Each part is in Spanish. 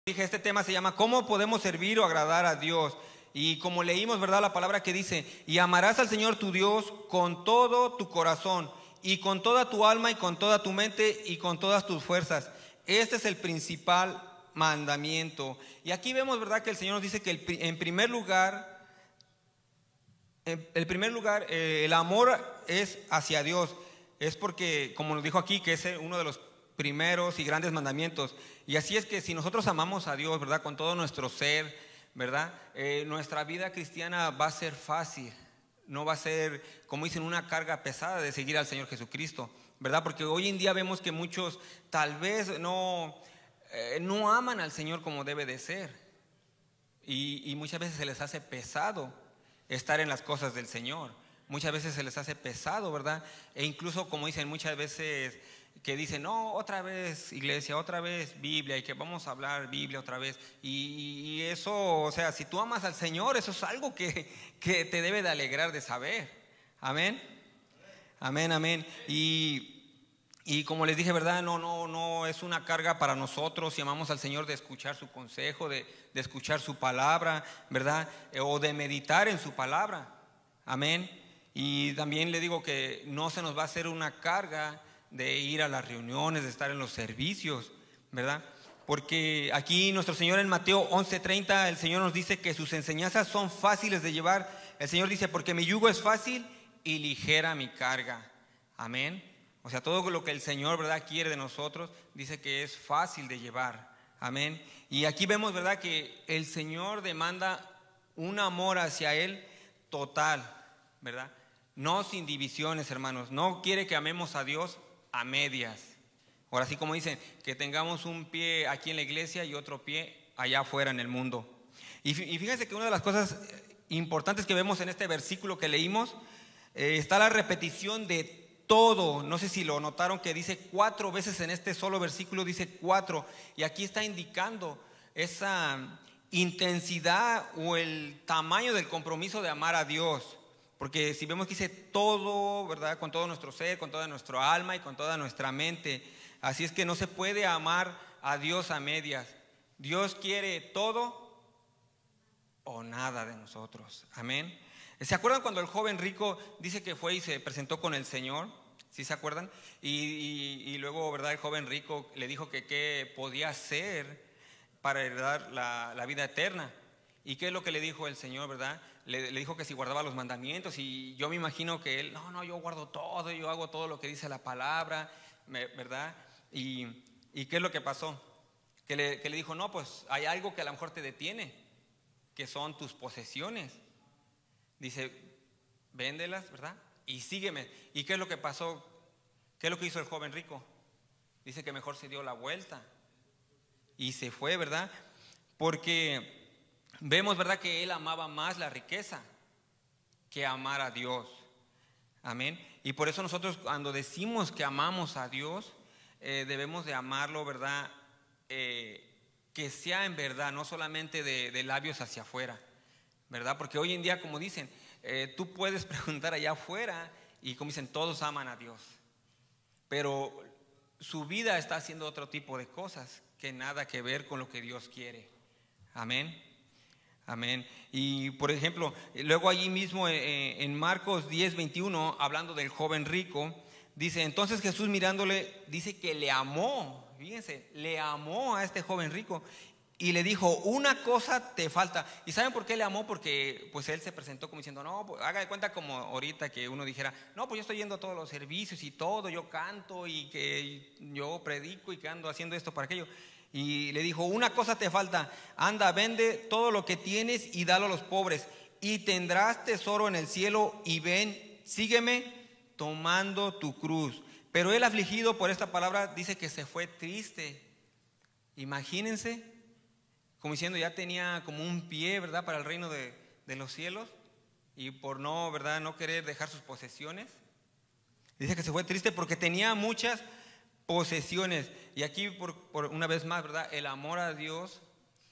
Dije, este tema se llama ¿cómo podemos servir o agradar a Dios? Y como leímos, ¿verdad? La palabra que dice, y amarás al Señor tu Dios con todo tu corazón, y con toda tu alma, y con toda tu mente, y con todas tus fuerzas. Este es el principal mandamiento. Y aquí vemos, ¿verdad? Que el Señor nos dice que en primer lugar, el amor es hacia Dios. Es porque, como nos dijo aquí, que es uno de los primeros y grandes mandamientos. Y así es que si nosotros amamos a Dios, ¿verdad? Con todo nuestro ser, ¿verdad? Nuestra vida cristiana va a ser fácil. No va a ser, como dicen, una carga pesada de seguir al Señor Jesucristo, ¿verdad? Porque hoy en día vemos que muchos tal vez no aman al Señor como debe de ser. Y muchas veces se les hace pesado estar en las cosas del Señor. Muchas veces se les hace pesado, ¿verdad? E incluso, como dicen muchas veces, que dicen, no, otra vez iglesia, otra vez Biblia, y que vamos a hablar Biblia otra vez. Y eso, o sea, si tú amas al Señor, eso es algo que te debe de alegrar de saber. Amén. Amén, amén. Y como les dije, ¿verdad? No es una carga para nosotros si amamos al Señor de escuchar su consejo, de escuchar su palabra, ¿verdad? O de meditar en su palabra. Amén. Y también le digo que no se nos va a hacer una carga de ir a las reuniones, de estar en los servicios, ¿verdad? Porque aquí nuestro Señor en Mateo 11:30, el Señor nos dice que sus enseñanzas son fáciles de llevar. El Señor dice, porque mi yugo es fácil y ligera mi carga. Amén. O sea, todo lo que el Señor, ¿verdad?, quiere de nosotros, dice que es fácil de llevar. Amén. Y aquí vemos, ¿verdad?, que el Señor demanda un amor hacia Él total, ¿verdad? No sin divisiones, hermanos. No quiere que amemos a Dios a medias. Ahora sí, como dicen, que tengamos un pie aquí en la iglesia y otro pie allá afuera en el mundo. Y fíjense que una de las cosas importantes que vemos en este versículo que leímos, está la repetición de todo. No sé si lo notaron, que dice 4 veces en este solo versículo, dice 4. Y aquí está indicando esa intensidad o el tamaño del compromiso de amar a Dios. Porque si vemos que dice todo, ¿verdad? Con todo nuestro ser, con toda nuestra alma y con toda nuestra mente. Así es que no se puede amar a Dios a medias. Dios quiere todo o nada de nosotros. Amén. ¿Se acuerdan cuando el joven rico dice que fue y se presentó con el Señor? ¿Sí se acuerdan? Y luego, ¿verdad? El joven rico le dijo que qué podía hacer para heredar la vida eterna. ¿Y qué es lo que le dijo el Señor, verdad? Le dijo que si guardaba los mandamientos. Y yo me imagino que él, no, yo guardo todo, yo hago todo lo que dice la palabra, ¿verdad? ¿Y qué es lo que pasó? Que le dijo, no, pues hay algo que a lo mejor te detiene, que son tus posesiones. Dice, véndelas, ¿verdad? Y sígueme. ¿Y qué es lo que pasó? ¿Qué es lo que hizo el joven rico? Dice que mejor se dio la vuelta y se fue, ¿verdad? Porque vemos, ¿verdad?, que él amaba más la riqueza que amar a Dios. Amén. Y por eso nosotros, cuando decimos que amamos a Dios, debemos de amarlo, ¿verdad? Que sea en verdad, no solamente de labios hacia afuera, ¿verdad? Porque hoy en día, como dicen, tú puedes preguntar allá afuera y como dicen, todos aman a Dios, pero su vida está haciendo otro tipo de cosas que nada que ver con lo que Dios quiere. Amén. Amén. Y por ejemplo, luego allí mismo en Marcos 10:21, hablando del joven rico, dice, entonces Jesús mirándole, dice que le amó, fíjense, le amó a este joven rico y le dijo, una cosa te falta. ¿Y saben por qué le amó? Porque pues él se presentó como diciendo, no, pues, haga de cuenta como ahorita que uno dijera, no, pues yo estoy yendo a todos los servicios y todo, yo canto y que yo predico y que ando haciendo esto para aquello. Y le dijo, una cosa te falta, anda, vende todo lo que tienes y dalo a los pobres y tendrás tesoro en el cielo, y ven, sígueme tomando tu cruz. Pero él, afligido por esta palabra, dice que se fue triste. Imagínense, como diciendo, ya tenía como un pie, ¿verdad?, para el reino de los cielos, y por no, ¿verdad?, no querer dejar sus posesiones, dice que se fue triste porque tenía muchas posesiones. Y aquí por una vez más, ¿verdad?, el amor a Dios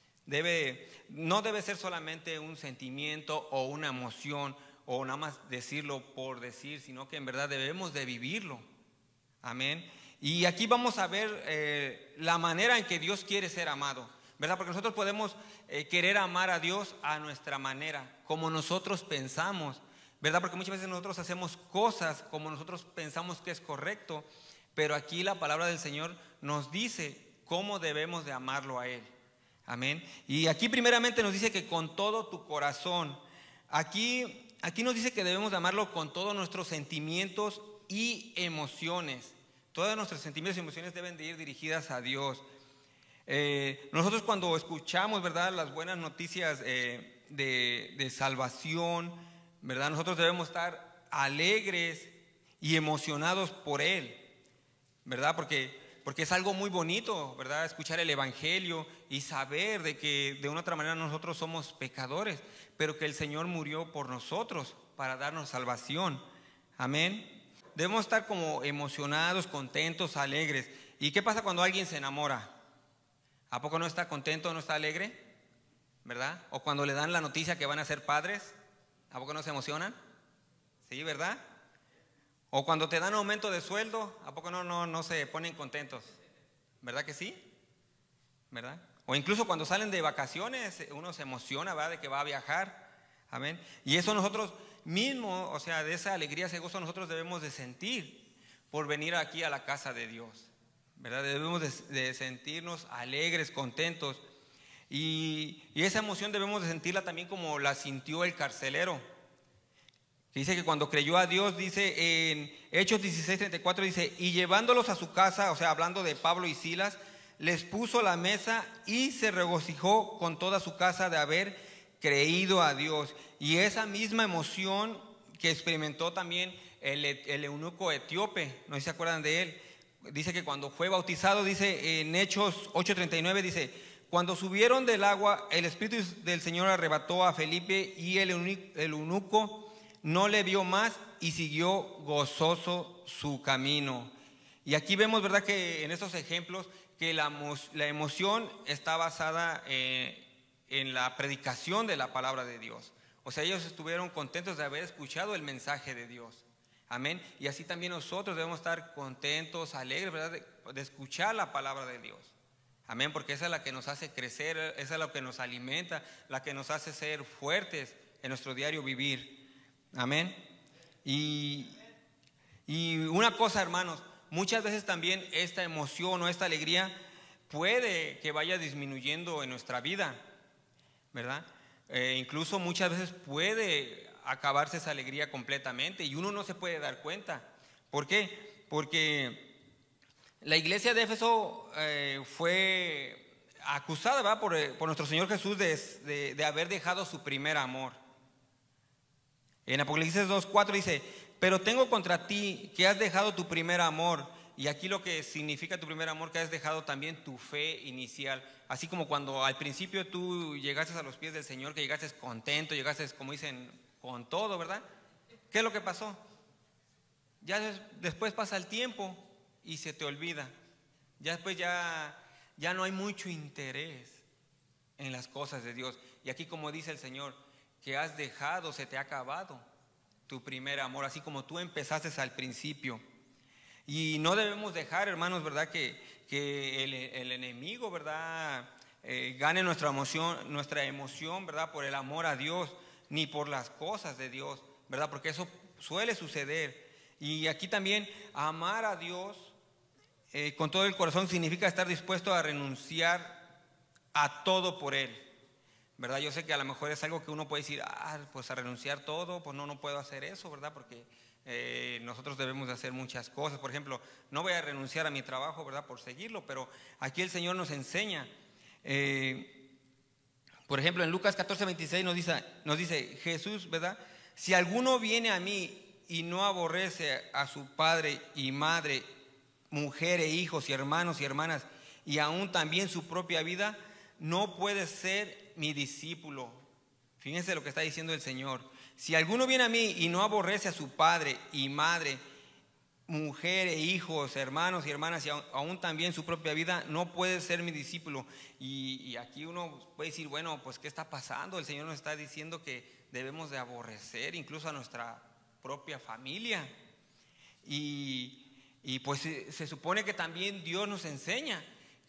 no debe ser solamente un sentimiento o una emoción o nada más decirlo por decir, sino que en verdad debemos de vivirlo. Amén. Y aquí vamos a ver la manera en que Dios quiere ser amado. ¿verdad? Porque nosotros podemos querer amar a Dios a nuestra manera, como nosotros pensamos, ¿verdad? Porque muchas veces nosotros hacemos cosas como nosotros pensamos que es correcto, pero aquí la palabra del Señor nos dice cómo debemos de amarlo a Él. Amén. Y aquí primeramente nos dice que con todo tu corazón. Aquí nos dice que debemos de amarlo con todos nuestros sentimientos y emociones. Todos nuestros sentimientos y emociones deben de ir dirigidas a Dios. Nosotros cuando escuchamos, ¿verdad?, las buenas noticias de salvación, ¿verdad?, nosotros debemos estar alegres y emocionados por Él, ¿verdad? Porque es algo muy bonito, ¿verdad?, escuchar el Evangelio y saber de que de una otra manera nosotros somos pecadores, pero que el Señor murió por nosotros para darnos salvación. Amén. Debemos estar como emocionados, contentos, alegres. ¿Y qué pasa cuando alguien se enamora? ¿A poco no está contento, no está alegre? ¿Verdad? O cuando le dan la noticia que van a ser padres, ¿a poco no se emocionan? Sí, ¿verdad? O cuando te dan aumento de sueldo, ¿a poco no se ponen contentos? ¿Verdad que sí? ¿Verdad? O incluso cuando salen de vacaciones, uno se emociona, ¿verdad?, de que va a viajar. Amén. Y eso nosotros mismos, o sea, de esa alegría, ese gozo nosotros debemos de sentir por venir aquí a la casa de Dios, ¿verdad? Debemos de sentirnos alegres, contentos. Y esa emoción debemos de sentirla también como la sintió el carcelero. Dice que cuando creyó a Dios, dice en Hechos 16:34, dice, y llevándolos a su casa, o sea, hablando de Pablo y Silas, les puso la mesa y se regocijó con toda su casa de haber creído a Dios. Y esa misma emoción que experimentó también el eunuco etíope, no sé si se acuerdan de él, dice que cuando fue bautizado, dice en Hechos 8:39, dice, cuando subieron del agua, el Espíritu del Señor arrebató a Felipe y el eunuco no le vio más y siguió gozoso su camino. Y aquí vemos, ¿verdad?, que en estos ejemplos que la emoción está basada en la predicación de la palabra de Dios. O sea, ellos estuvieron contentos de haber escuchado el mensaje de Dios. Amén. Y así también nosotros debemos estar contentos, alegres, ¿verdad?, de escuchar la palabra de Dios. Amén, porque esa es la que nos hace crecer, esa es la que nos alimenta, la que nos hace ser fuertes en nuestro diario vivir. Amén. Y una cosa, hermanos, muchas veces también esta emoción o esta alegría puede que vaya disminuyendo en nuestra vida, ¿verdad? Incluso muchas veces puede acabarse esa alegría completamente y uno no se puede dar cuenta. ¿Por qué? Porque la iglesia de Éfeso fue acusada, ¿verdad?, por nuestro Señor Jesús de haber dejado su primer amor. En Apocalipsis 2:4 dice, pero tengo contra ti que has dejado tu primer amor. Y aquí lo que significa tu primer amor, que has dejado también tu fe inicial. Así como cuando al principio tú llegaste a los pies del Señor, que llegaste contento, llegaste, como dicen, con todo, ¿verdad? ¿Qué es lo que pasó? Ya después pasa el tiempo y se te olvida. Ya después ya no hay mucho interés en las cosas de Dios. Y aquí, como dice el Señor, que has dejado, se te ha acabado tu primer amor, así como tú empezaste al principio. Y no debemos dejar, hermanos, ¿verdad?, que el enemigo, ¿verdad?, gane nuestra emoción, ¿verdad?, por el amor a Dios, ni por las cosas de Dios, ¿verdad?, porque eso suele suceder. Y aquí también amar a Dios con todo el corazón significa estar dispuesto a renunciar a todo por Él, ¿verdad? Yo sé que a lo mejor es algo que uno puede decir, pues a renunciar todo, pues no puedo hacer eso, ¿verdad? Porque nosotros debemos de hacer muchas cosas. Por ejemplo, no voy a renunciar a mi trabajo, ¿verdad?, por seguirlo, pero aquí el Señor nos enseña. Por ejemplo, en Lucas 14:26 nos dice Jesús, ¿verdad? Si alguno viene a mí y no aborrece a su padre y madre, mujer e hijos y hermanos y hermanas, y aún también su propia vida, no puede ser mi discípulo. Fíjense lo que está diciendo el Señor. Si alguno viene a mí y no aborrece a su padre y madre, mujer e hijos, hermanos y hermanas, y aún también su propia vida, no puede ser mi discípulo. Y aquí uno puede decir, bueno, pues ¿qué está pasando? El Señor nos está diciendo que debemos de aborrecer incluso a nuestra propia familia. Y pues se supone que también Dios nos enseña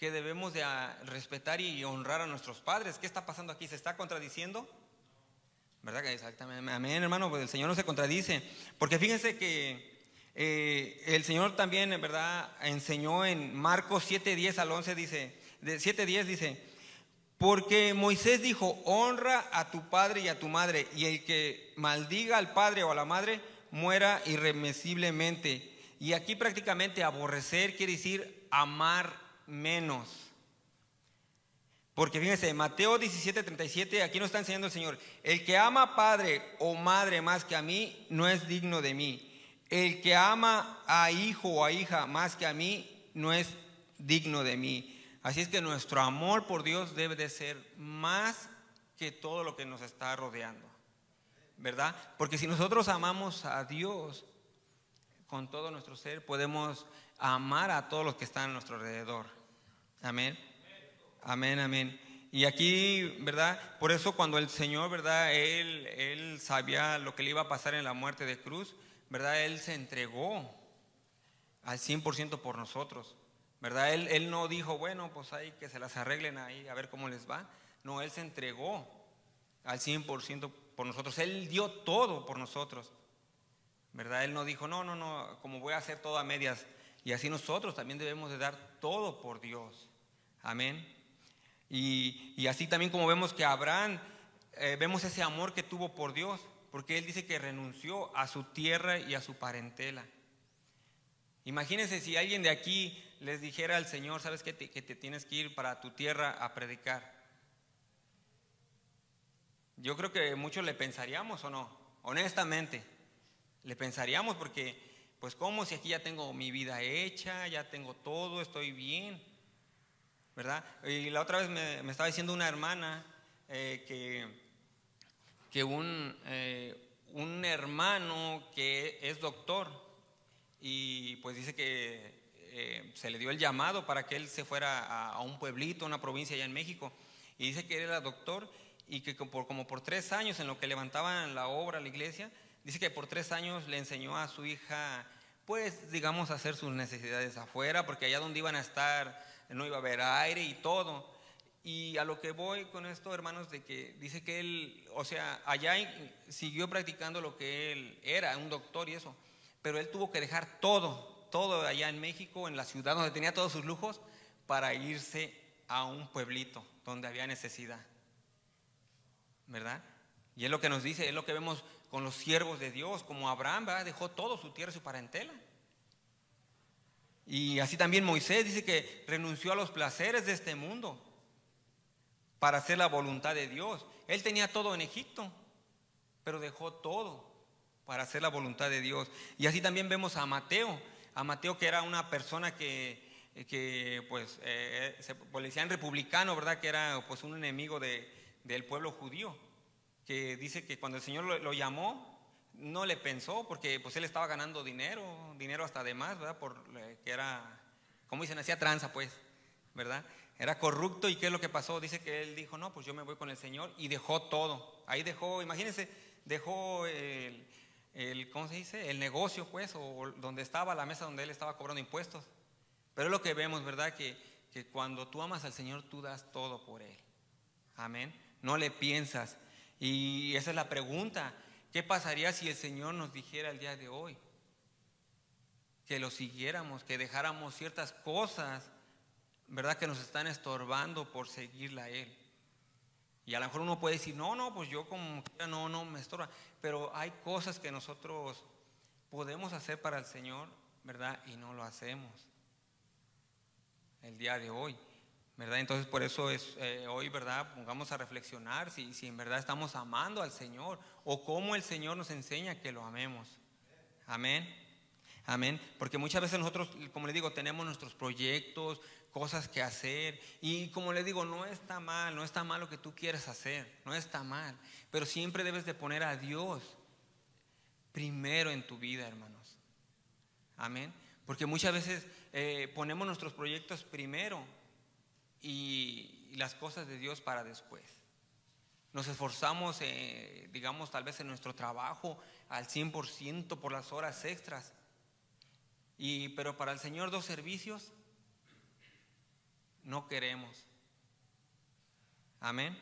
que debemos de respetar y honrar a nuestros padres. ¿Qué está pasando aquí? ¿Se está contradiciendo? ¿Verdad que exactamente? Amén, hermano, pues el Señor no se contradice. Porque fíjense que el Señor también, en verdad, enseñó en Marcos 7:10 al 11, dice, de 7:10 dice, porque Moisés dijo, honra a tu padre y a tu madre, y el que maldiga al padre o a la madre, muera irremisiblemente. Y aquí prácticamente aborrecer quiere decir amar menos. Porque fíjense, Mateo 17:37, aquí nos está enseñando el Señor, el que ama padre o madre más que a mí, no es digno de mí. El que ama a hijo o a hija más que a mí, no es digno de mí. Así es que nuestro amor por Dios debe de ser más que todo lo que nos está rodeando, ¿verdad? Porque si nosotros amamos a Dios con todo nuestro ser, podemos amar a todos los que están a nuestro alrededor. Amén. Amén, amén. Y aquí, ¿verdad? Por eso cuando el Señor, ¿verdad? Él sabía lo que le iba a pasar en la muerte de cruz, ¿verdad? Él se entregó al 100% por nosotros, ¿verdad? Él no dijo, bueno, pues ahí que se las arreglen ahí, a ver cómo les va. No, Él se entregó al 100% por nosotros. Él dio todo por nosotros, ¿verdad? Él no dijo, no, como voy a hacer todo a medias. Y así nosotros también debemos de dar todo por Dios. Amén. Y así también como vemos que Abraham, vemos ese amor que tuvo por Dios, porque él dice que renunció a su tierra y a su parentela. Imagínense si alguien de aquí les dijera al Señor, ¿sabes qué? Que te tienes que ir para tu tierra a predicar. Yo creo que muchos le pensaríamos, ¿o no? Honestamente, le pensaríamos porque, pues ¿cómo si aquí ya tengo mi vida hecha, ya tengo todo, estoy bien? ¿Verdad? Y la otra vez me estaba diciendo una hermana que un hermano que es doctor y pues dice que se le dio el llamado para que él se fuera a un pueblito, una provincia allá en México, y dice que él era doctor y que como por 3 años en lo que levantaban la obra, la iglesia, dice que por 3 años le enseñó a su hija, pues digamos, a hacer sus necesidades afuera, porque allá donde iban a estar no iba a haber aire y todo. Y a lo que voy con esto, hermanos, de que dice que él, o sea, allá siguió practicando lo que él era, un doctor y eso, pero él tuvo que dejar todo allá en México, en la ciudad donde tenía todos sus lujos, para irse a un pueblito donde había necesidad, ¿verdad? Y es lo que nos dice, es lo que vemos con los siervos de Dios, como Abraham, ¿verdad? Dejó todo, su tierra y su parentela. Y así también Moisés dice que renunció a los placeres de este mundo para hacer la voluntad de Dios. Él tenía todo en Egipto, pero dejó todo para hacer la voluntad de Dios. Y así también vemos a Mateo que era una persona que pues le decían republicano, ¿verdad? Que era pues un enemigo del pueblo judío, que dice que cuando el Señor lo llamó, no le pensó, porque pues él estaba ganando dinero hasta de más, ¿verdad? Que era, como dicen, hacía tranza, pues, ¿verdad? Era corrupto. ¿Y qué es lo que pasó? Dice que él dijo, no, pues yo me voy con el Señor, y dejó todo. Ahí dejó, imagínense, dejó ¿cómo se dice? El negocio, pues, o donde estaba, la mesa donde él estaba cobrando impuestos. Pero es lo que vemos, ¿verdad? Que cuando tú amas al Señor, tú das todo por Él. Amén. No le piensas. Y esa es la pregunta. ¿Qué pasaría si el Señor nos dijera el día de hoy que lo siguiéramos, que dejáramos ciertas cosas, ¿verdad? Que nos están estorbando por seguirle a Él. Y a lo mejor uno puede decir, no, pues yo como quiera no me estorba. Pero hay cosas que nosotros podemos hacer para el Señor, ¿verdad? Y no lo hacemos el día de hoy, ¿verdad? Entonces por eso es hoy, ¿verdad? Pongamos a reflexionar si en verdad estamos amando al Señor o cómo el Señor nos enseña que lo amemos. Amén. Amén. Porque muchas veces nosotros, como les digo, tenemos nuestros proyectos, cosas que hacer, y como les digo, no está mal lo que tú quieres hacer, no está mal, pero siempre debes de poner a Dios primero en tu vida, hermanos. Amén. Porque muchas veces ponemos nuestros proyectos primero y las cosas de Dios para después. Nos esforzamos, digamos, tal vez en nuestro trabajo al 100% por las horas extras. Pero para el Señor 2 servicios, no queremos. Amén.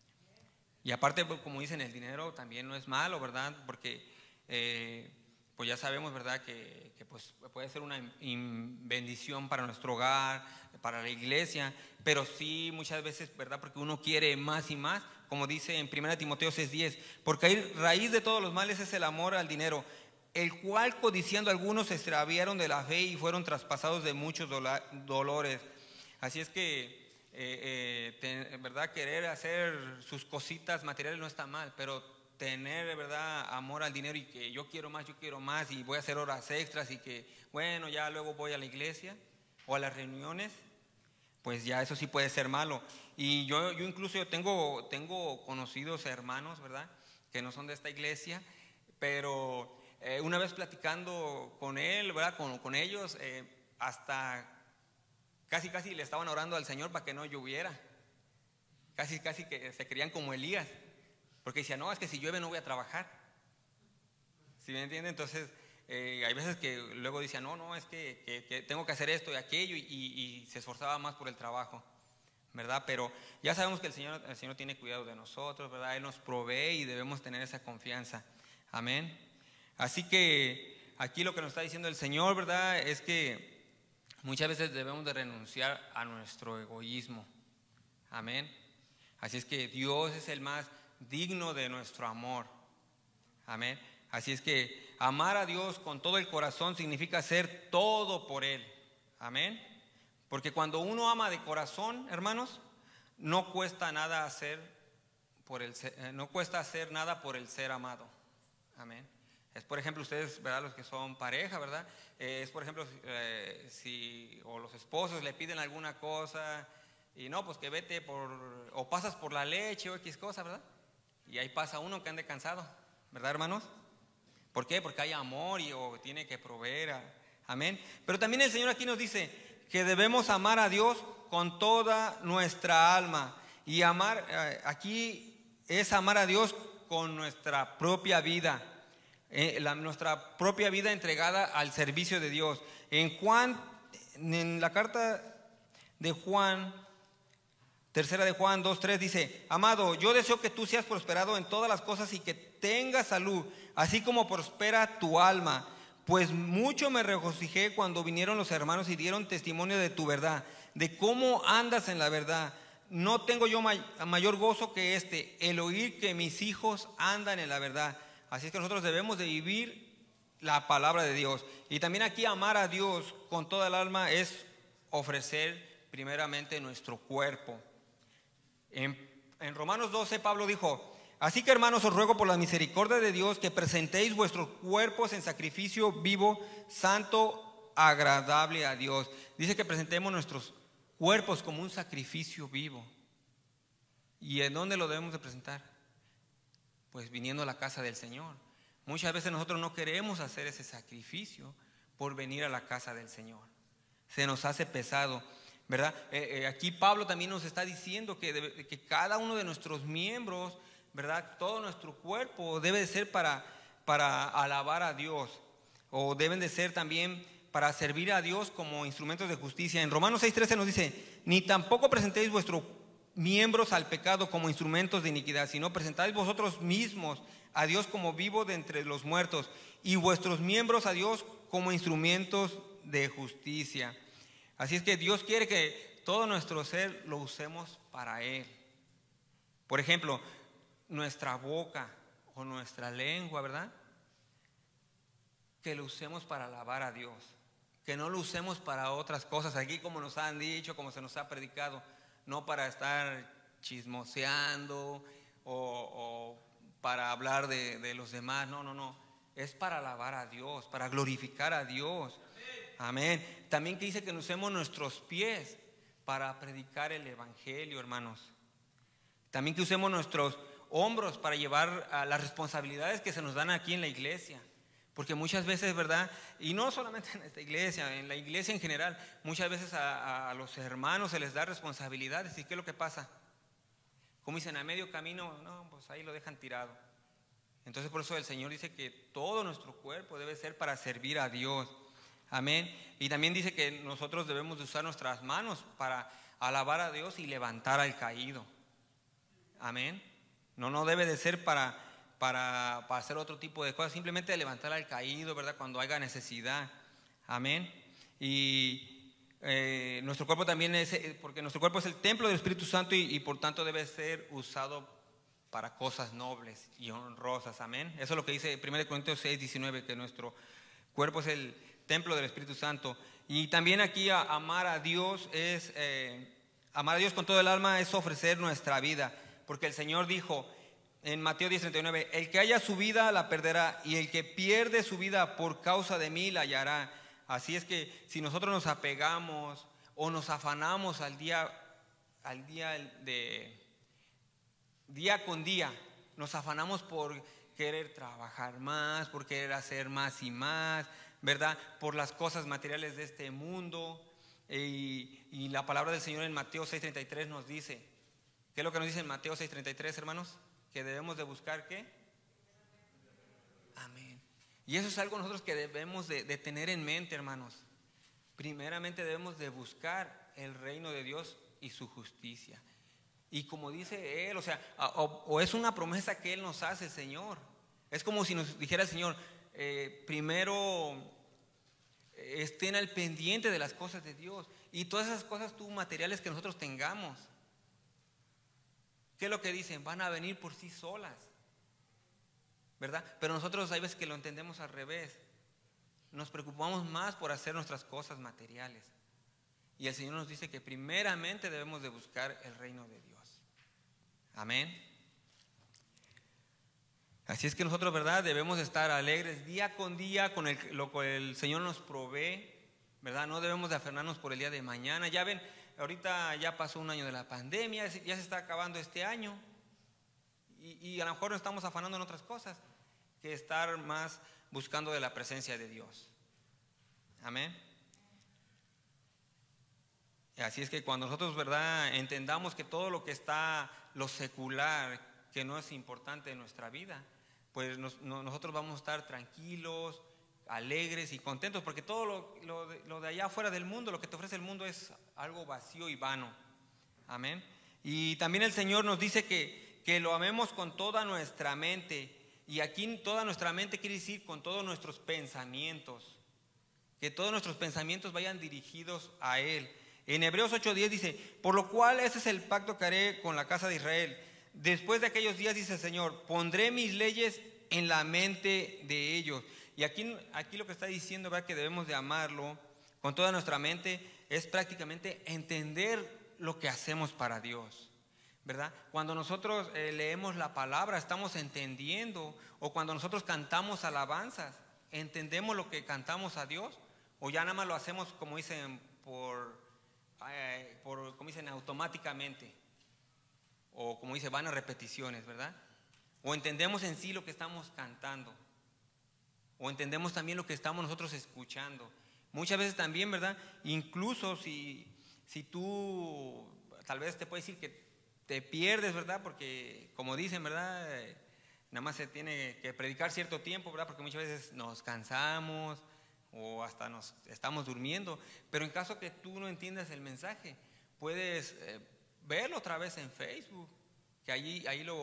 Y aparte, pues, como dicen, el dinero también no es malo, ¿verdad? Porque pues ya sabemos, ¿verdad? Que pues puede ser una bendición para nuestro hogar, para la iglesia, pero sí muchas veces, ¿verdad? Porque uno quiere más y más, como dice en 1 Timoteo 6:10, porque ahí raíz de todos los males es el amor al dinero, el cual codiciando algunos se extraviaron de la fe y fueron traspasados de muchos dolores. Así es que ¿verdad? Querer hacer sus cositas materiales no está mal, pero tener, ¿verdad?, amor al dinero y que yo quiero más y voy a hacer horas extras y que, bueno, ya luego voy a la iglesia o a las reuniones, pues ya eso sí puede ser malo. Y yo incluso tengo conocidos hermanos, ¿verdad?, que no son de esta iglesia, pero una vez platicando con él, ¿verdad?, con ellos, hasta casi le estaban orando al Señor para que no lloviera. Casi que se creían como Elías, porque decían, no, es que si llueve no voy a trabajar. ¿Sí me entienden? Entonces, hay veces que luego decían, no, es que tengo que hacer esto y aquello, y se esforzaba más por el trabajo, ¿verdad? Pero ya sabemos que el Señor tiene cuidado de nosotros, ¿verdad? Él nos provee y debemos tener esa confianza. Amén. Así que aquí lo que nos está diciendo el Señor, ¿verdad?, es que muchas veces debemos de renunciar a nuestro egoísmo. Amén. Así es que Dios es el más digno de nuestro amor. Amén. Así es que amar a Dios con todo el corazón significa hacer todo por Él. Amén. Porque cuando uno ama de corazón, hermanos, no cuesta nada hacer no cuesta hacer nada por el ser amado. Amén. Es, por ejemplo, ustedes, ¿verdad?, los que son pareja, ¿verdad? Es, por ejemplo, si o los esposos le piden alguna cosa y no, pues que vete o pasas por la leche o X cosa, ¿verdad? Y ahí pasa uno que ande cansado, ¿verdad, hermanos? ¿Por qué? Porque hay amor o tiene que proveer. Amén. Pero también el Señor aquí nos dice que debemos amar a Dios con toda nuestra alma. Y amar, aquí es amar a Dios con nuestra propia vida. Nuestra propia vida entregada al servicio de Dios. En la carta de Juan, tercera de Juan 2:3 dice, amado, yo deseo que tú seas prosperado en todas las cosas y que tengas salud, así como prospera tu alma. Pues mucho me regocijé cuando vinieron los hermanos y dieron testimonio de tu verdad, de cómo andas en la verdad. No tengo yo mayor gozo que el oír que mis hijos andan en la verdad. Así es que nosotros debemos de vivir la palabra de Dios. Y también aquí amar a Dios con toda el alma es ofrecer primeramente nuestro cuerpo. En Romanos 12 Pablo dijo, así que hermanos os ruego por la misericordia de Dios que presentéis vuestros cuerpos en sacrificio vivo, santo, agradable a Dios. Dice que presentemos nuestros cuerpos como un sacrificio vivo. ¿Y en dónde lo debemos de presentar? Pues viniendo a la casa del Señor. Muchas veces nosotros no queremos hacer ese sacrificio por venir a la casa del Señor. Se nos hace pesado, ¿verdad? Aquí Pablo también nos está diciendo que cada uno de nuestros miembros, ¿verdad?, todo nuestro cuerpo debe de ser para alabar a Dios, o deben de ser también para servir a Dios como instrumentos de justicia. En Romanos 6:13 nos dice, ni tampoco presentéis vuestros miembros al pecado como instrumentos de iniquidad, sino presentáis vosotros mismos a Dios como vivo de entre los muertos y vuestros miembros a Dios como instrumentos de justicia. Así es que Dios quiere que todo nuestro ser lo usemos para Él. Por ejemplo, nuestra boca o nuestra lengua, ¿verdad?, que lo usemos para alabar a Dios, que no lo usemos para otras cosas, aquí como nos han dicho, como se nos ha predicado, no para estar chismoseando o para hablar de los demás, no, es para alabar a Dios, para glorificar a Dios. Amén. También que dice que usemos nuestros pies para predicar el evangelio, hermanos. También que usemos nuestros hombros para llevar a las responsabilidades que se nos dan aquí en la iglesia. Porque muchas veces, ¿verdad?, y no solamente en esta iglesia, en la iglesia en general, muchas veces a los hermanos se les da responsabilidades. ¿Y qué es lo que pasa? Como dicen, a medio camino, no, pues ahí lo dejan tirado. Entonces por eso el Señor dice que todo nuestro cuerpo debe ser para servir a Dios. Amén. Y también dice que nosotros debemos de usar nuestras manos para alabar a Dios y levantar al caído. Amén. No debe de ser para hacer otro tipo de cosas, simplemente levantar al caído, ¿verdad? Cuando haya necesidad. Amén. Y nuestro cuerpo también porque nuestro cuerpo es el templo del Espíritu Santo y por tanto debe ser usado para cosas nobles y honrosas. Amén. Eso es lo que dice 1 Corintios 6:19, que nuestro cuerpo es el templo del Espíritu Santo. Y también aquí amar a Dios con todo el alma es ofrecer nuestra vida, porque el Señor dijo en Mateo 10:39, el que haya su vida la perderá, y el que pierde su vida por causa de mí la hallará. Así es que si nosotros nos apegamos o nos afanamos día con día, nos afanamos por querer trabajar más, por querer hacer más y más, ¿verdad? Por las cosas materiales de este mundo. Y la palabra del Señor en Mateo 6:33 nos dice, ¿qué es lo que nos dice en Mateo 6:33, hermanos? Que debemos de buscar, ¿qué? Amén. Y eso es algo nosotros que debemos de tener en mente, hermanos. Primeramente debemos de buscar el reino de Dios y su justicia. Y como dice Él, o sea, o es una promesa que Él nos hace, el Señor. Es como si nos dijera el Señor, primero estén al pendiente de las cosas de Dios. Y todas esas cosas materiales que nosotros tengamos, ¿qué es lo que dicen? Van a venir por sí solas, ¿verdad? Pero nosotros hay veces que lo entendemos al revés. Nos preocupamos más por hacer nuestras cosas materiales. Y el Señor nos dice que primeramente debemos de buscar el reino de Dios. Amén. Así es que nosotros, ¿verdad? Debemos estar alegres día con día con lo que el Señor nos provee, ¿verdad? No debemos de afanarnos por el día de mañana. Ya ven, ahorita ya pasó un año de la pandemia, ya se está acabando este año. Y a lo mejor nos estamos afanando en otras cosas que estar más buscando de la presencia de Dios. Amén. Así es que cuando nosotros, ¿verdad?, entendamos que todo lo que está, lo secular, que no es importante en nuestra vida, pues nosotros vamos a estar tranquilos, alegres y contentos, porque todo lo de allá afuera del mundo, lo que te ofrece el mundo es algo vacío y vano. Amén. Y también el Señor nos dice que lo amemos con toda nuestra mente, y aquí toda nuestra mente quiere decir con todos nuestros pensamientos, que todos nuestros pensamientos vayan dirigidos a Él. En Hebreos 8:10 dice, por lo cual ese es el pacto que haré con la casa de Israel. Después de aquellos días, dice el Señor, pondré mis leyes en la mente de ellos. Y aquí lo que está diciendo, ¿verdad?, que debemos de amarlo con toda nuestra mente, es prácticamente entender lo que hacemos para Dios, ¿verdad? Cuando nosotros leemos la palabra, estamos entendiendo, o cuando nosotros cantamos alabanzas, ¿entendemos lo que cantamos a Dios? O ya nada más lo hacemos, como dicen, como dicen, automáticamente, o como dice, van a repeticiones, ¿verdad? O entendemos en sí lo que estamos cantando, o entendemos también lo que estamos nosotros escuchando. Muchas veces también, ¿verdad? Incluso si tú, tal vez te puede decir que te pierdes, ¿verdad? Porque como dicen, ¿verdad?, nada más se tiene que predicar cierto tiempo, ¿verdad? Porque muchas veces nos cansamos o hasta nos estamos durmiendo. Pero en caso que tú no entiendas el mensaje, puedes verlo otra vez en Facebook, que ahí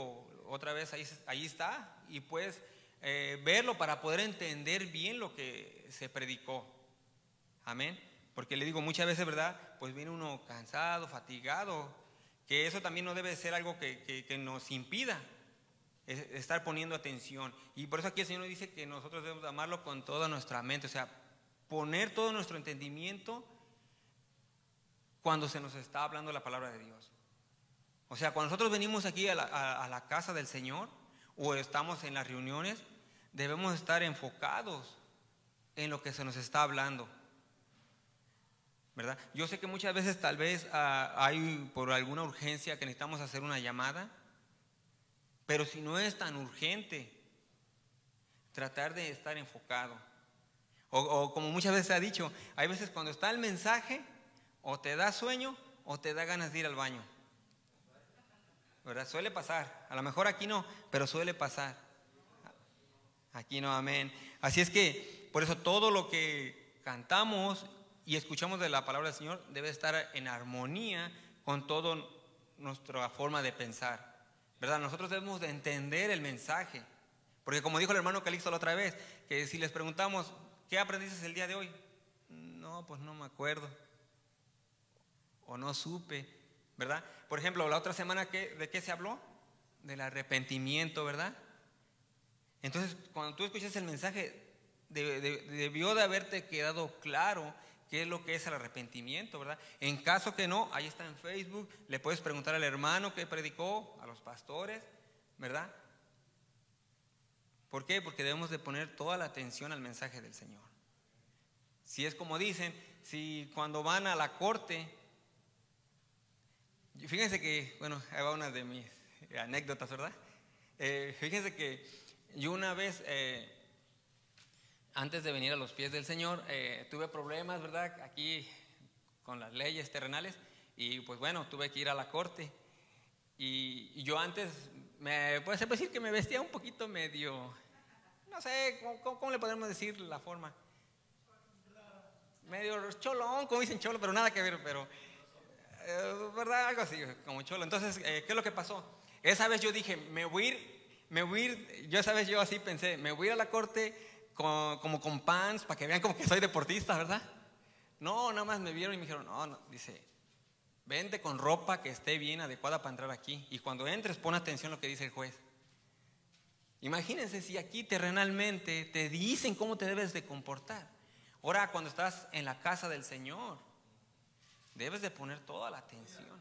está, y puedes verlo para poder entender bien lo que se predicó. Amén. Porque le digo, muchas veces, ¿verdad?, pues viene uno cansado, fatigado, que eso también no debe ser algo que nos impida estar poniendo atención. Y por eso aquí el Señor nos dice que nosotros debemos amarlo con toda nuestra mente, o sea, poner todo nuestro entendimiento cuando se nos está hablando la palabra de Dios. O sea, cuando nosotros venimos aquí a la casa del Señor, o estamos en las reuniones, debemos estar enfocados en lo que se nos está hablando, ¿verdad? Yo sé que muchas veces tal vez hay por alguna urgencia que necesitamos hacer una llamada, pero si no es tan urgente, tratar de estar enfocado. O como muchas veces se ha dicho, hay veces cuando está el mensaje, o te da sueño o te da ganas de ir al baño, ¿verdad? Suele pasar. A lo mejor aquí no, pero suele pasar. Aquí no, amén. Así es que, por eso todo lo que cantamos y escuchamos de la palabra del Señor debe estar en armonía con toda nuestra forma de pensar, ¿verdad? Nosotros debemos de entender el mensaje, porque como dijo el hermano Calixto la otra vez, que si les preguntamos, ¿qué aprendiste el día de hoy? No, pues no me acuerdo, o no supe, ¿verdad? Por ejemplo, la otra semana, ¿de qué se habló? Del arrepentimiento, ¿verdad? Entonces, cuando tú escuchas el mensaje, debió de haberte quedado claro qué es lo que es el arrepentimiento, ¿verdad? En caso que no, ahí está en Facebook, le puedes preguntar al hermano que predicó, a los pastores, ¿verdad? ¿Por qué? Porque debemos de poner toda la atención al mensaje del Señor. Si es como dicen, si cuando van a la corte, fíjense que, bueno, ahí va una de mis anécdotas, ¿verdad? Fíjense que yo una vez, antes de venir a los pies del Señor, tuve problemas, ¿verdad? Aquí con las leyes terrenales, y pues bueno, tuve que ir a la corte. Y yo antes, se puede decir que me vestía un poquito medio, no sé, ¿cómo le podemos decir la forma? Medio cholón, como dicen cholo, pero nada que ver, pero, ¿verdad? Algo así, como cholo. Entonces, ¿qué es lo que pasó? Esa vez yo dije, me voy a ir, yo esa vez yo así pensé, me voy a ir a la corte como con pants, para que vean como que soy deportista, ¿verdad? No, nada más me vieron y me dijeron, no, dice, vente con ropa que esté bien adecuada para entrar aquí, y cuando entres pon atención a lo que dice el juez. Imagínense si aquí terrenalmente te dicen cómo te debes de comportar. Ahora, cuando estás en la casa del Señor, debes de poner toda la atención.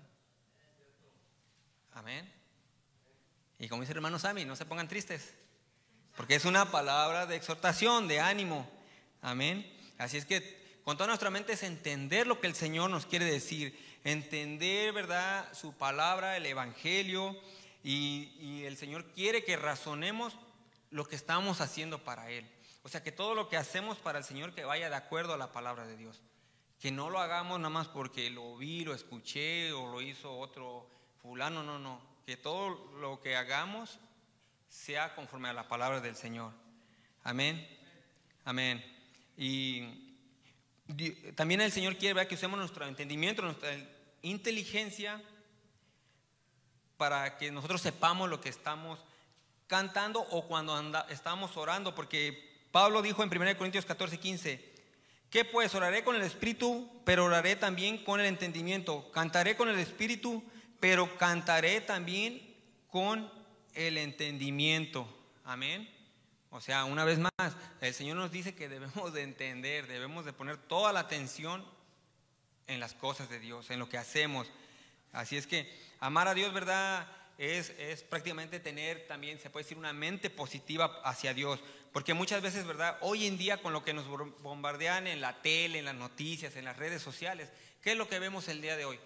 Amén. Y como dice el hermano Sammy, no se pongan tristes, porque es una palabra de exhortación, de ánimo. Amén. Así es que con toda nuestra mente es entender lo que el Señor nos quiere decir, entender, ¿verdad?, su palabra, el evangelio, y el Señor quiere que razonemos lo que estamos haciendo para Él. O sea, que todo lo que hacemos para el Señor que vaya de acuerdo a la palabra de Dios. Que no lo hagamos nada más porque lo vi, lo escuché o lo hizo otro fulano, no. Que todo lo que hagamos sea conforme a la palabra del Señor. Amén. Amén. Y también el Señor quiere ver que usemos nuestro entendimiento, nuestra inteligencia, para que nosotros sepamos lo que estamos cantando o cuando estamos orando, porque Pablo dijo en 1 Corintios 14:15, ¿qué pues? Oraré con el Espíritu, pero oraré también con el entendimiento. Cantaré con el Espíritu, pero cantaré también con el entendimiento. Amén. O sea, una vez más, el Señor nos dice que debemos de entender, debemos de poner toda la atención en las cosas de Dios, en lo que hacemos. Así es que amar a Dios, ¿verdad?, es prácticamente tener también, se puede decir, una mente positiva hacia Dios. Porque muchas veces, ¿verdad?, hoy en día con lo que nos bombardean en la tele, en las noticias, en las redes sociales, ¿qué es lo que vemos el día de hoy?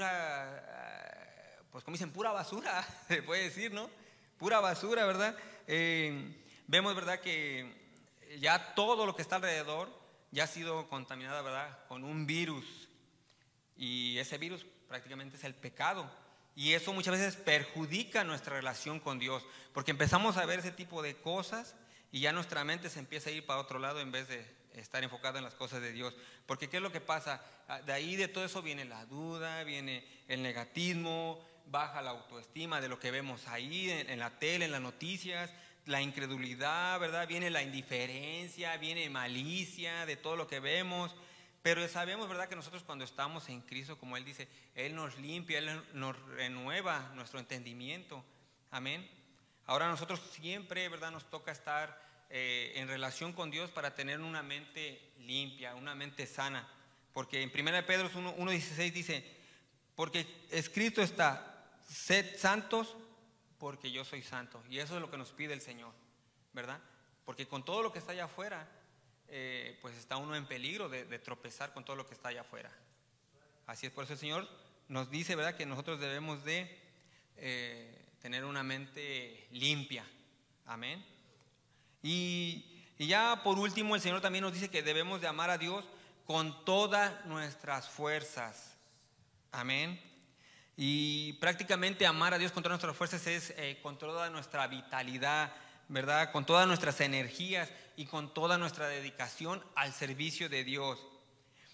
Pura, pues como dicen, pura basura, se puede decir, ¿no? Pura basura, ¿verdad? Vemos, ¿verdad?, que ya todo lo que está alrededor ya ha sido contaminado, ¿verdad?, con un virus. Y ese virus prácticamente es el pecado. Y eso muchas veces perjudica nuestra relación con Dios, porque empezamos a ver ese tipo de cosas y ya nuestra mente se empieza a ir para otro lado en vez de estar enfocado en las cosas de Dios. Porque ¿qué es lo que pasa? De ahí, de todo eso viene la duda, viene el negativismo, baja la autoestima de lo que vemos ahí en la tele, en las noticias, la incredulidad, ¿verdad? Viene la indiferencia, viene malicia de todo lo que vemos. Pero sabemos, ¿verdad?, que nosotros cuando estamos en Cristo, como Él dice, Él nos limpia, Él nos renueva nuestro entendimiento. Amén. Ahora nosotros siempre, ¿verdad?, nos toca estar en relación con Dios para tener una mente limpia, una mente sana. Porque en 1 Pedro 1:16 dice, porque escrito está, sed santos porque yo soy santo. Y eso es lo que nos pide el Señor, ¿verdad? Porque con todo lo que está allá afuera, pues está uno en peligro de tropezar con todo lo que está allá afuera. Así es, por eso el Señor nos dice, ¿verdad?, que nosotros debemos de tener una mente limpia. Amén. Y ya por último el Señor también nos dice que debemos de amar a Dios con todas nuestras fuerzas. Amén. Y prácticamente amar a Dios con todas nuestras fuerzas es con toda nuestra vitalidad, ¿verdad?, con todas nuestras energías y con toda nuestra dedicación al servicio de Dios.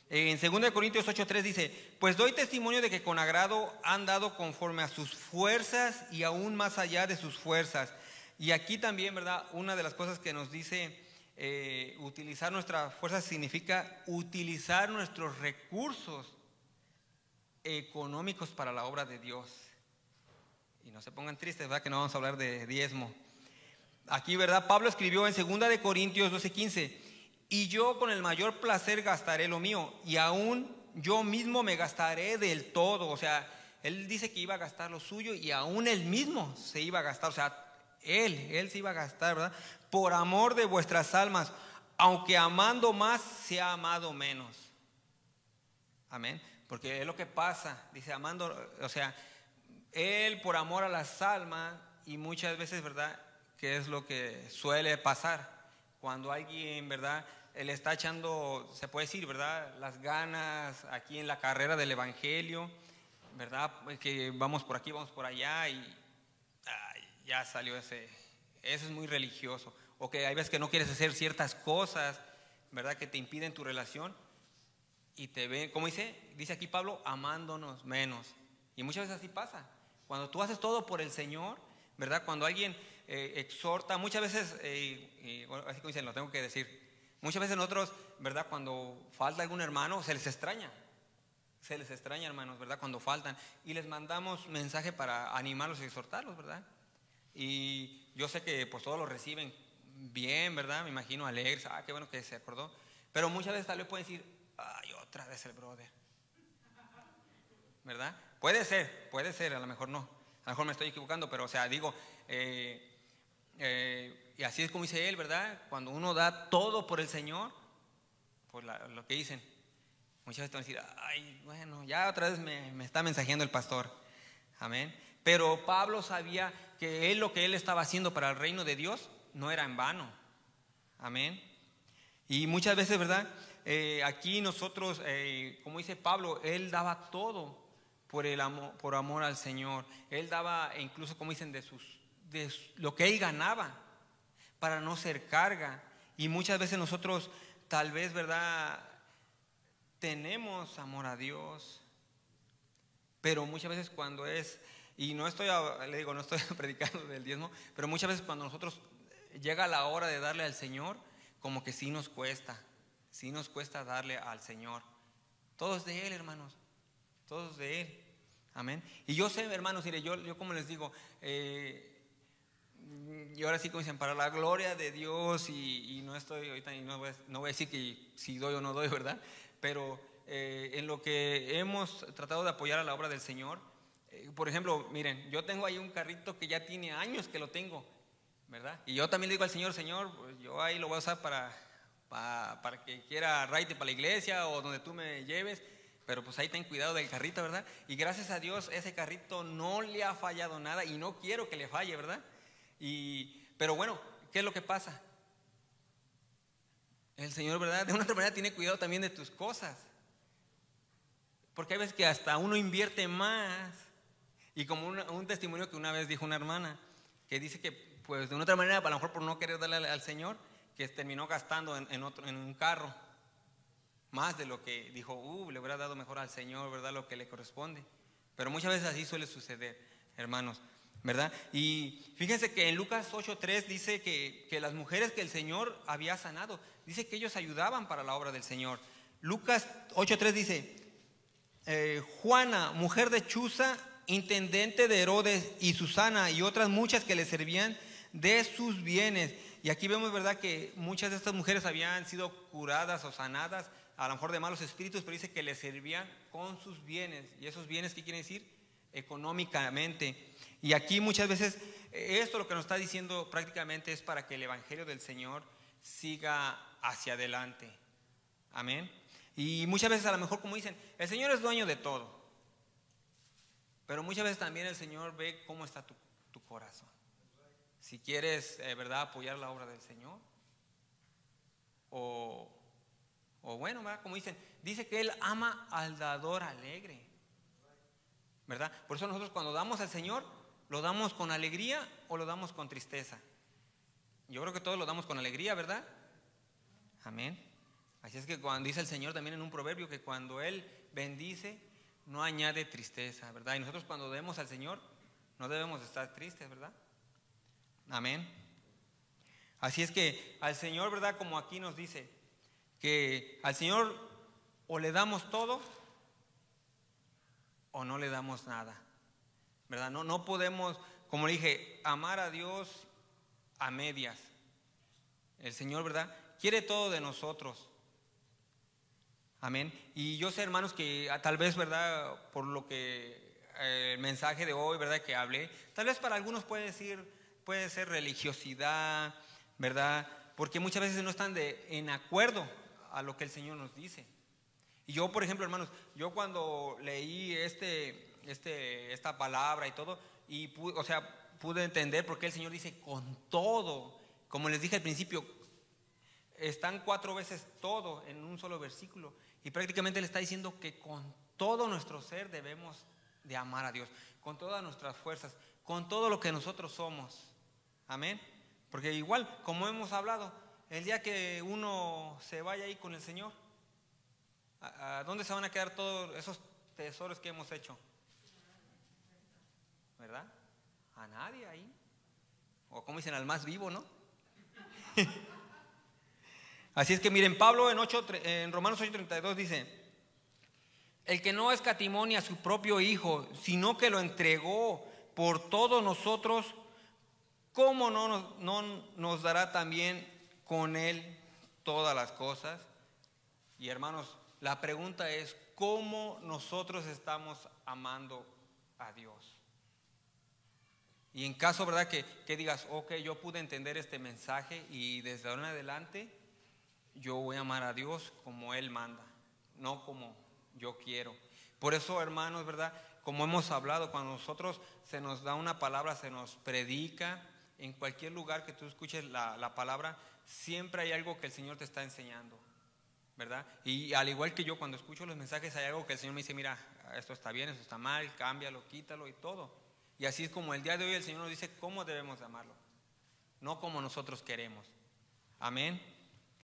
En 2 Corintios 8:3 dice: pues doy testimonio de que con agrado han dado conforme a sus fuerzas y aún más allá de sus fuerzas. Y aquí también, ¿verdad? Una de las cosas que nos dice utilizar nuestras fuerzas significa utilizar nuestros recursos económicos para la obra de Dios. Y no se pongan tristes, ¿verdad? Que no vamos a hablar de diezmo. Aquí, ¿verdad? Pablo escribió en 2 Corintios 12:15: y yo con el mayor placer gastaré lo mío, y aún yo mismo me gastaré del todo. O sea, él dice que iba a gastar lo suyo y aún él mismo se iba a gastar. O sea, él se iba a gastar, ¿verdad? Por amor de vuestras almas, aunque amando más, se ha amado menos. Amén. Porque es lo que pasa, dice, amando, o sea, él por amor a las almas, y muchas veces, ¿verdad?, que es lo que suele pasar cuando alguien, ¿verdad?, le está echando, se puede decir, ¿verdad?, las ganas aquí en la carrera del evangelio, ¿verdad?, que vamos por aquí, vamos por allá, y ya salió eso es muy religioso. O que hay veces que no quieres hacer ciertas cosas, ¿verdad?, que te impiden tu relación, y te ven, como dice aquí Pablo, amándonos menos. Y muchas veces así pasa. Cuando tú haces todo por el Señor, ¿verdad?, cuando alguien exhorta, muchas veces, así como dicen, lo tengo que decir, muchas veces nosotros, ¿verdad?, cuando falta algún hermano, se les extraña, hermanos, ¿verdad?, cuando faltan, y les mandamos mensaje para animarlos y exhortarlos, ¿verdad? Y yo sé que pues todos lo reciben bien, ¿verdad? Me imagino alegres, qué bueno que se acordó. Pero muchas veces tal vez pueden decir, ay, otra vez el brother, ¿verdad? Puede ser, a lo mejor no, a lo mejor me estoy equivocando, pero o sea, digo, y así es como dice él, ¿verdad? Cuando uno da todo por el Señor, pues lo que dicen, muchas veces te van a decir, ay, bueno, ya otra vez me está mensajeando el pastor, amén. Pero Pablo sabía que lo que él estaba haciendo para el reino de Dios no era en vano, amén. Y muchas veces, ¿verdad?, aquí nosotros, como dice Pablo, él daba todo por amor al Señor. Él daba, incluso como dicen, de lo que él ganaba, para no ser carga. Y muchas veces nosotros, tal vez, ¿verdad?, tenemos amor a Dios, pero muchas veces cuando y no estoy predicando del diezmo, pero muchas veces cuando nosotros llega la hora de darle al Señor, como que sí nos cuesta darle al Señor. Todo es de Él, hermanos, todo es de Él, amén. Y yo sé, hermanos, mire, yo como les digo, y ahora sí como dicen, para la gloria de Dios, y no estoy ahorita, y no voy a decir que si doy o no doy, ¿verdad? Pero en lo que hemos tratado de apoyar a la obra del Señor, por ejemplo, miren, yo tengo ahí un carrito que ya tiene años que lo tengo, ¿verdad? Y yo también le digo al Señor, pues yo ahí lo voy a usar para que quiera raite para la iglesia o donde tú me lleves, pero pues ahí ten cuidado del carrito, ¿verdad? Y gracias a Dios ese carrito no le ha fallado nada y no quiero que le falle, ¿verdad? Pero bueno, ¿qué es lo que pasa? El Señor, ¿verdad?, de una otra manera tiene cuidado también de tus cosas, porque hay veces que hasta uno invierte más. Y como un testimonio que una vez dijo una hermana, que dice que pues de una otra manera, a lo mejor por no querer darle al Señor, que terminó gastando en un carro más de lo que dijo, le hubiera dado mejor al Señor, ¿verdad?, lo que le corresponde. Pero muchas veces así suele suceder, hermanos, ¿verdad? Y fíjense que en Lucas 8:3 dice que las mujeres que el Señor había sanado, dice que ellos ayudaban para la obra del Señor. Lucas 8:3 dice, Juana, mujer de Chuza, intendente de Herodes, y Susana y otras muchas que le servían de sus bienes. Y aquí vemos, ¿verdad?, que muchas de estas mujeres habían sido curadas o sanadas, a lo mejor de malos espíritus, pero dice que le servían con sus bienes. ¿Y esos bienes qué quiere decir? Económicamente. Y aquí muchas veces esto lo que nos está diciendo prácticamente es para que el evangelio del Señor siga hacia adelante, amén. Y muchas veces a lo mejor, como dicen, el Señor es dueño de todo, pero muchas veces también el Señor ve cómo está tu corazón. Si quieres, ¿verdad?, apoyar la obra del Señor, o bueno, ¿verdad?, como dice que Él ama al dador alegre, ¿verdad? Por eso nosotros cuando damos al Señor, ¿lo damos con alegría o lo damos con tristeza? Yo creo que todos lo damos con alegría, ¿verdad? Amén. Así es que cuando dice el Señor también en un proverbio que cuando Él bendice, no añade tristeza, ¿verdad? Y nosotros cuando demos al Señor, no debemos estar tristes, ¿verdad? Amén. Así es que al Señor, ¿verdad? Como aquí nos dice, que al Señor o le damos todo o no le damos nada, ¿verdad? No podemos, como le dije, amar a Dios a medias. El Señor, ¿verdad? Quiere todo de nosotros. Amén. Y yo sé, hermanos, que tal vez, ¿verdad? Por lo que el mensaje de hoy, ¿verdad? Que hablé, tal vez para algunos puede ser religiosidad, ¿verdad? Porque muchas veces no están en acuerdo a lo que el Señor nos dice. Y yo, por ejemplo, hermanos, yo cuando leí esta palabra y todo, y pude entender por qué el Señor dice con todo. Como les dije al principio, están 4 veces todo en un solo versículo. Y prácticamente le está diciendo que con todo nuestro ser debemos de amar a Dios, con todas nuestras fuerzas, con todo lo que nosotros somos. Amén. Porque igual, como hemos hablado, el día que uno se vaya ahí con el Señor, ¿a dónde se van a quedar todos esos tesoros que hemos hecho? ¿Verdad? A nadie ahí. O como dicen, al más vivo, ¿no? Así es que miren, Pablo en Romanos 8:32 dice: el que no escatimó ni a su propio Hijo, sino que lo entregó por todos nosotros, ¿cómo no nos dará también con Él todas las cosas? Y hermanos, la pregunta es, ¿cómo nosotros estamos amando a Dios? Y en caso, ¿verdad? Que digas, ok, yo pude entender este mensaje y desde ahora en adelante yo voy a amar a Dios como Él manda, no como yo quiero. Por eso, hermanos, ¿verdad? Como hemos hablado, cuando nosotros se nos da una palabra, se nos predica, en cualquier lugar que tú escuches la palabra, siempre hay algo que el Señor te está enseñando, ¿verdad? Y al igual que yo, cuando escucho los mensajes, hay algo que el Señor me dice, mira, esto está bien, esto está mal, cámbialo, quítalo y todo. Y así es como el día de hoy el Señor nos dice cómo debemos de amarlo, no como nosotros queremos. Amén.